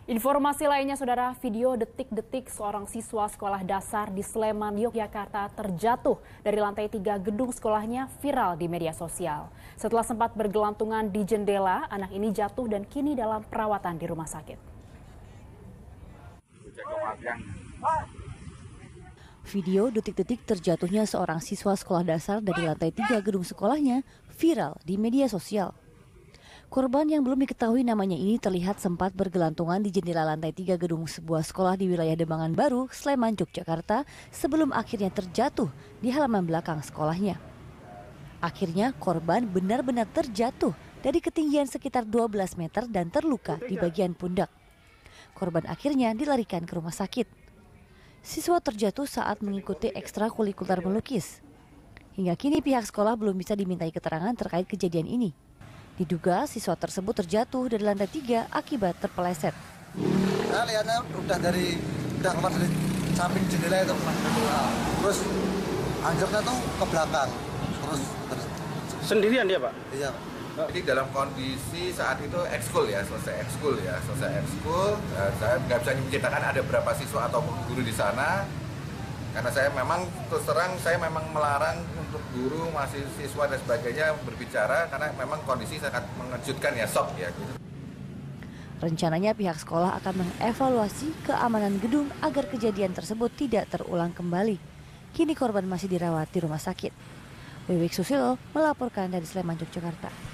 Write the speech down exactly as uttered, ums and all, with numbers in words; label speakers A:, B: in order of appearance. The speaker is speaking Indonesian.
A: Informasi lainnya, saudara, video detik-detik seorang siswa sekolah dasar di Sleman, Yogyakarta terjatuh dari lantai tiga gedung sekolahnya viral di media sosial. Setelah sempat bergelantungan di jendela, anak ini jatuh dan kini dalam perawatan di rumah sakit.
B: Video detik-detik terjatuhnya seorang siswa sekolah dasar dari lantai tiga gedung sekolahnya viral di media sosial. Korban yang belum diketahui namanya ini terlihat sempat bergelantungan di jendela lantai tiga gedung sebuah sekolah di wilayah Demangan Baru, Sleman, Yogyakarta sebelum akhirnya terjatuh di halaman belakang sekolahnya. Akhirnya korban benar-benar terjatuh dari ketinggian sekitar dua belas meter dan terluka di bagian pundak. Korban akhirnya dilarikan ke rumah sakit. Siswa terjatuh saat mengikuti ekstrakurikuler melukis. Hingga kini pihak sekolah belum bisa dimintai keterangan terkait kejadian ini. Diduga siswa tersebut terjatuh dari lantai tiga akibat terpeleset.
C: Saya lihatnya udah dari udah keluar dari samping jendela itu, terus anjloknya tuh ke belakang, terus, terus.
D: Sendirian dia, Pak?
C: Iya.
E: Jadi dalam kondisi saat itu ekskul ya, selesai ekskul ya, selesai ekskul. Ya, saya nggak bisa menceritakan ada berapa siswa atau guru di sana. Karena saya memang terus terang saya memang melarang untuk guru, masih siswa dan sebagainya berbicara karena memang kondisi sangat mengejutkan ya, shock ya gitu.
B: Rencananya pihak sekolah akan mengevaluasi keamanan gedung agar kejadian tersebut tidak terulang kembali. Kini korban masih dirawat di rumah sakit. Wiwik Susilo melaporkan dari Sleman, Yogyakarta.